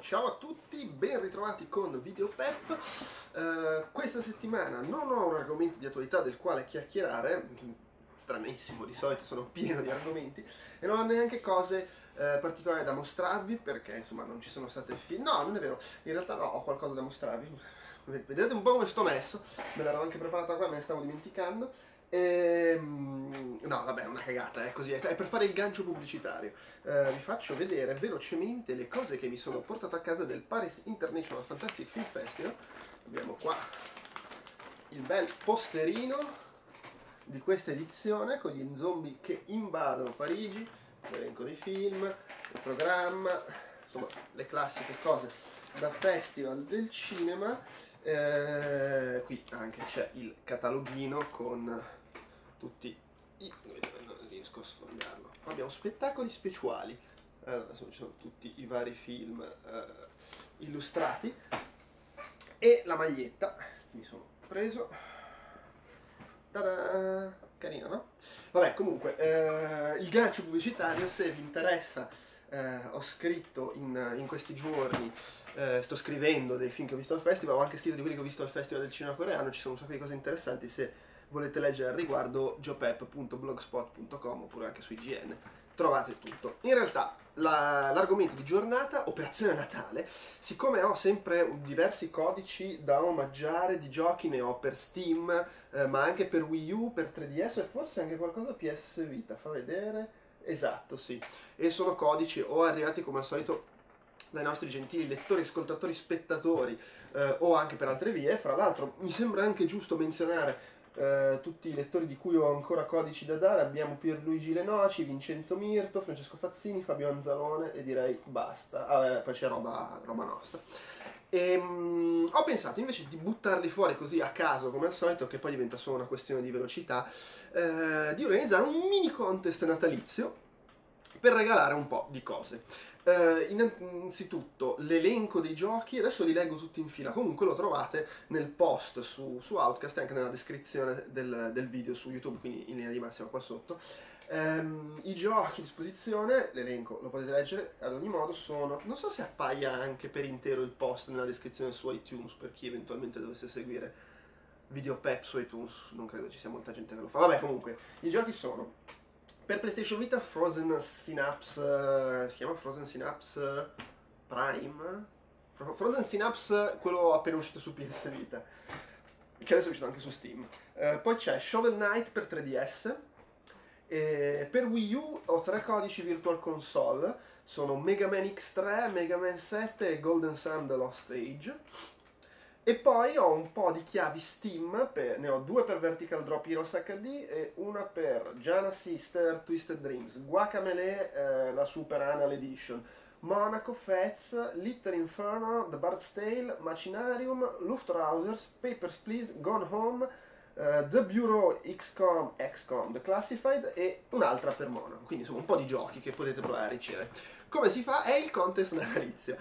Ciao a tutti, ben ritrovati con Videopep. Questa settimana non ho un argomento di attualità del quale chiacchierare, stranissimo, di solito sono pieno di argomenti, e non ho neanche cose particolari da mostrarvi perché insomma non ci sono state film. No, non è vero, in realtà no, ho qualcosa da mostrarvi. Vedete un po' come sto messo, me l'ero anche preparata qua, me ne stavo dimenticando. No, vabbè, è una cagata, è così, è per fare il gancio pubblicitario. Vi faccio vedere velocemente le cose che mi sono portato a casa del Paris International Fantastic Film Festival. Abbiamo qua il bel posterino di questa edizione con gli zombie che invadono Parigi, l'elenco dei film, il programma, insomma le classiche cose da festival del cinema. Qui anche c'è il cataloghino con tutti i... non riesco a sfogliarlo. Abbiamo spettacoli speciali. Adesso ci sono tutti i vari film illustrati. E la maglietta mi sono preso. Ta-da! Carina, no? Vabbè, comunque, il gancio pubblicitario, se vi interessa, ho scritto in questi giorni, sto scrivendo dei film che ho visto al festival, ho anche scritto di quelli che ho visto al festival del cinema coreano, ci sono un sacco di cose interessanti, se volete leggere al riguardo geopep.blogspot.com oppure anche su IGN, trovate tutto. In realtà l'argomento di giornata, Operazione Natale, siccome ho sempre diversi codici da omaggiare di giochi, ne ho per Steam, ma anche per Wii U, per 3DS e forse anche qualcosa PS Vita, fa vedere? Esatto, sì. E sono codici o arrivati come al solito dai nostri gentili lettori, ascoltatori, spettatori, o anche per altre vie. Fra l'altro mi sembra anche giusto menzionare tutti i lettori di cui ho ancora codici da dare. Abbiamo Pierluigi Lenoci, Vincenzo Mirto, Francesco Fazzini, Fabio Anzalone e direi basta. Poi c'è roba nostra. Ho pensato invece di buttarli fuori così a caso come al solito, che poi diventa solo una questione di velocità, di organizzare un mini contest natalizio per regalare un po' di cose. Innanzitutto l'elenco dei giochi, adesso li leggo tutti in fila, comunque lo trovate nel post su Outcast e anche nella descrizione del video su YouTube, quindi in linea di massima qua sotto. I giochi a disposizione, l'elenco lo potete leggere, ad ogni modo sono, non so se appaia anche per intero il post nella descrizione su iTunes per chi eventualmente dovesse seguire Videopep su iTunes, non credo ci sia molta gente che lo fa. Vabbè, comunque i giochi sono per PlayStation Vita Frozen Synapse, si chiama Frozen Synapse Prime? Frozen Synapse, quello appena uscito su PS Vita, che adesso è uscito anche su Steam. Poi c'è Shovel Knight per 3DS. Per Wii U ho 3 codici Virtual Console, sono Mega Man X3, Mega Man 7 e Golden Sun The Lost Age. E poi ho un po' di chiavi Steam, ne ho 2 per Vertical Drop Heroes HD e una per Giana Sister Twisted Dreams, Guacamelee, la Super Anal Edition, Monaco, Fez, Little Inferno, The Bard's Tale, Machinarium, Luftrausers, Papers, Please, Gone Home, The Bureau, XCOM, The Classified e un'altra per Monaco. Quindi insomma un po' di giochi che potete provare a ricevere. Come si fa? È il contest natalizio.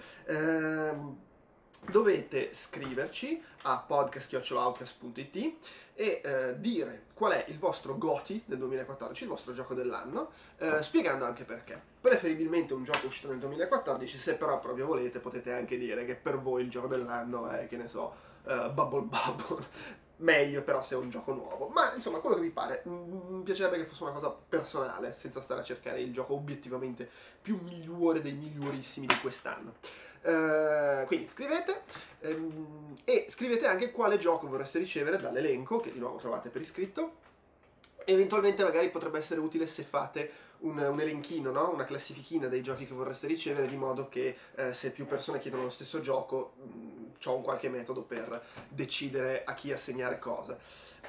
Dovete scriverci a podcast@outcast.it e dire qual è il vostro GOTY del 2014, il vostro gioco dell'anno, spiegando anche perché. Preferibilmente un gioco uscito nel 2014, se però proprio volete potete anche dire che per voi il gioco dell'anno è, che ne so, Bubble Bubble. Meglio però se è un gioco nuovo, ma insomma quello che vi pare. Mi piacerebbe che fosse una cosa personale, senza stare a cercare il gioco obiettivamente più migliore dei migliorissimi di quest'anno. Quindi scrivete e scrivete anche quale gioco vorreste ricevere dall'elenco, che di nuovo trovate per iscritto. Eventualmente magari potrebbe essere utile se fate un elenchino, no? Una classifichina dei giochi che vorreste ricevere, di modo che se più persone chiedono lo stesso gioco ho un qualche metodo per decidere a chi assegnare cosa.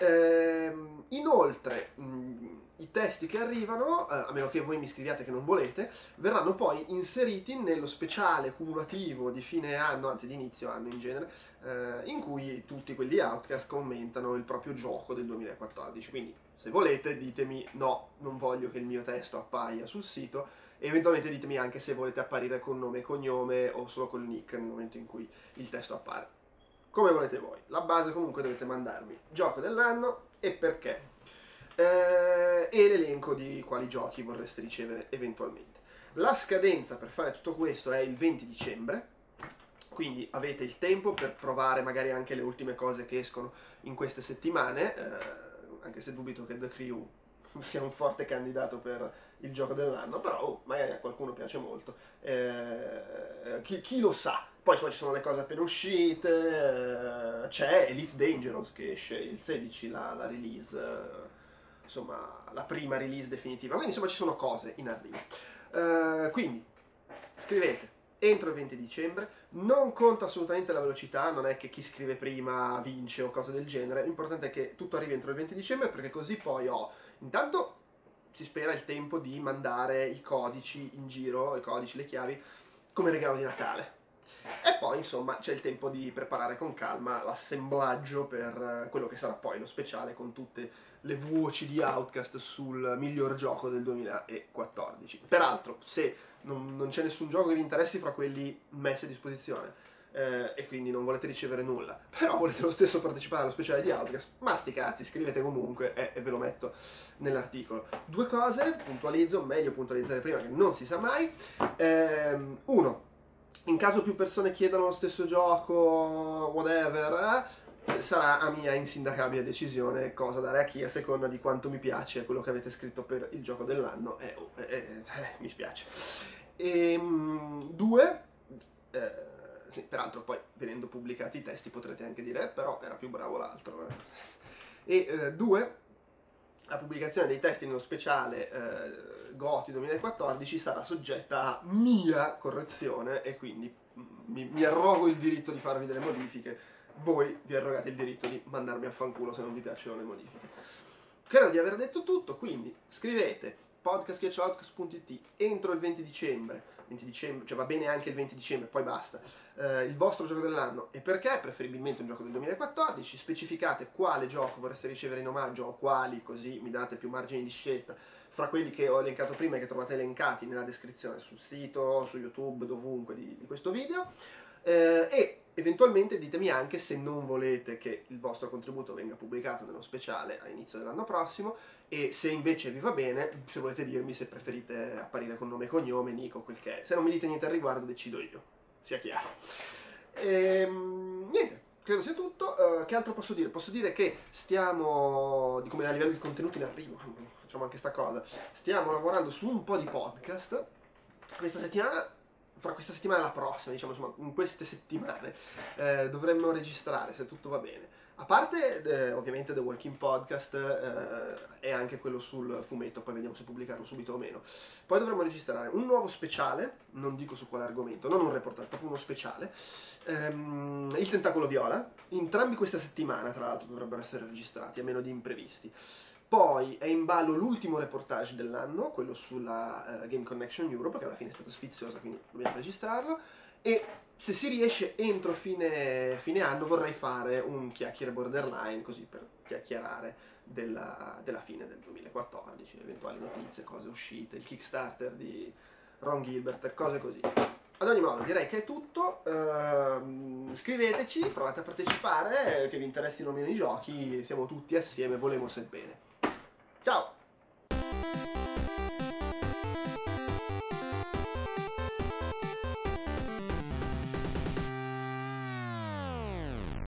Inoltre i testi che arrivano, a meno che voi mi scriviate che non volete, verranno poi inseriti nello speciale cumulativo di fine anno, anzi di inizio anno in genere, in cui tutti quelli Outcast commentano il proprio gioco del 2014. Quindi se volete ditemi no, non voglio che il mio testo appaia sul sito, e eventualmente ditemi anche se volete apparire con nome e cognome o solo col nick nel momento in cui il testo appare. Come volete voi. La base comunque dovete mandarmi gioco dell'anno e perché, e l'elenco di quali giochi vorreste ricevere eventualmente. La scadenza per fare tutto questo è il 20 dicembre, quindi avete il tempo per provare magari anche le ultime cose che escono in queste settimane, anche se dubito che The Crew sia un forte candidato per il gioco dell'anno, però magari a qualcuno piace molto, chi lo sa. Poi ci sono le cose appena uscite, c'è Elite Dangerous che esce il 16, la release, insomma la prima release definitiva, quindi insomma ci sono cose in arrivo. Quindi scrivete entro il 20 dicembre, non conta assolutamente la velocità, non è che chi scrive prima vince o cose del genere, l'importante è che tutto arrivi entro il 20 dicembre perché così poi intanto si spera il tempo di mandare i codici in giro, i codici, le chiavi, come regalo di Natale. E poi insomma c'è il tempo di preparare con calma l'assemblaggio per quello che sarà poi lo speciale con tutte le voci di Outcast sul miglior gioco del 2014. Peraltro, se non c'è nessun gioco che vi interessi fra quelli messi a disposizione e quindi non volete ricevere nulla, però volete lo stesso partecipare allo speciale di Outcast, ma sti cazzi, scrivete comunque e ve lo metto nell'articolo. Due cose, puntualizzo, meglio puntualizzare prima che non si sa mai. Uno, in caso più persone chiedano lo stesso gioco, whatever, sarà a mia insindacabile decisione cosa dare a chi a seconda di quanto mi piace quello che avete scritto per il gioco dell'anno, mi spiace. Due, sì, peraltro poi venendo pubblicati i testi potrete anche dire però era più bravo l'altro. Due, la pubblicazione dei testi nello speciale GOTY 2014 sarà soggetta a mia correzione e quindi mi arrogo il diritto di farvi delle modifiche, voi vi arrogate il diritto di mandarmi a fanculo se non vi piacciono le modifiche. Credo di aver detto tutto, quindi scrivete podcast@outcast.it entro il 20 dicembre, cioè va bene anche il 20 dicembre, poi basta, il vostro gioco dell'anno e perché, preferibilmente un gioco del 2014, specificate quale gioco vorreste ricevere in omaggio o quali, così mi date più margini di scelta fra quelli che ho elencato prima e che trovate elencati nella descrizione sul sito, su YouTube, dovunque di questo video, e eventualmente ditemi anche se non volete che il vostro contributo venga pubblicato nello speciale a inizio dell'anno prossimo e se invece vi va bene, se volete dirmi se preferite apparire con nome e cognome, nick o quel che è. Se non mi dite niente al riguardo decido io, sia chiaro. Niente, credo sia tutto. Che altro posso dire? Posso dire che stiamo, come a livello di contenuti in arrivo, facciamo anche sta cosa, stiamo lavorando su un po' di podcast questa settimana. Fra questa settimana e la prossima, diciamo, insomma, in queste settimane dovremmo registrare, se tutto va bene. A parte, ovviamente, The Walking Podcast e anche quello sul fumetto, poi vediamo se pubblicarlo subito o meno. Poi dovremmo registrare un nuovo speciale, non dico su quale argomento, non un reportage, proprio uno speciale, Il Tentacolo Viola. Entrambi questa settimana, tra l'altro, dovrebbero essere registrati, a meno di imprevisti. Poi è in ballo l'ultimo reportage dell'anno, quello sulla Game Connection Europe, che alla fine è stata sfiziosa, quindi dobbiamo registrarlo. E se si riesce entro fine anno vorrei fare un chiacchiere borderline, così per chiacchierare della fine del 2014, eventuali notizie, cose uscite, il Kickstarter di Ron Gilbert, cose così. Ad ogni modo direi che è tutto, scriveteci, provate a partecipare, che vi interessino meno i giochi, siamo tutti assieme, volemo se bene. Ciao!